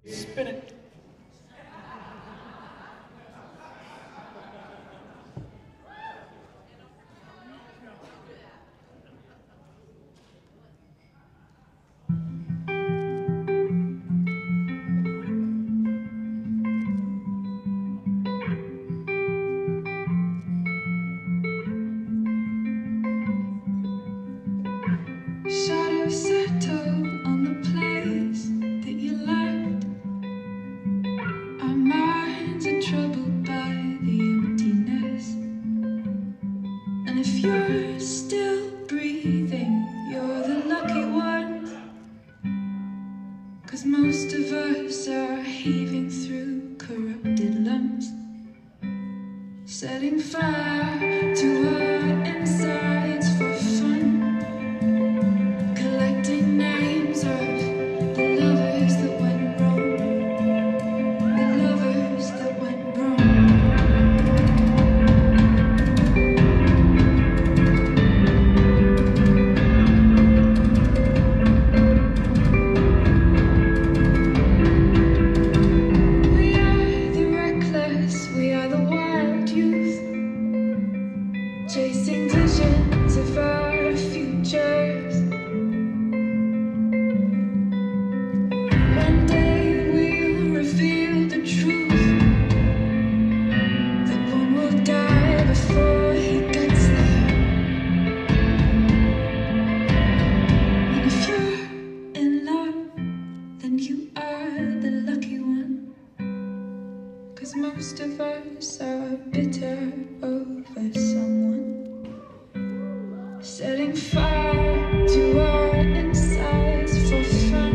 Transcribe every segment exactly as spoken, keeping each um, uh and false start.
Spin it. Shadows settle on the place that you left. Our minds are troubled by the emptiness. And if you're still breathing, you're the lucky one. 'Cause most of us are heaving through corrupted lungs, setting fire to our insides for fun. Chasing visions of our futures. One day we'll reveal the truth, that one will die before he gets there. And if you're in love, then you are the lucky one. 'Cause most of us are bitter over someone, setting fire to our insides for fun,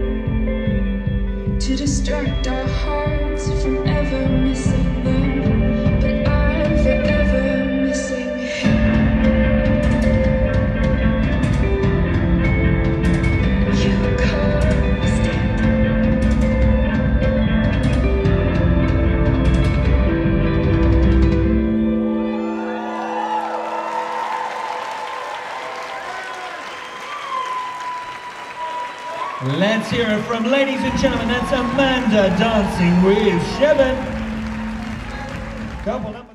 to distract our hearts from ever missing them. But I'm forever missing him. You caused it. Let's hear it from, ladies and gentlemen, that's Amanda dancing with Shevin. Couple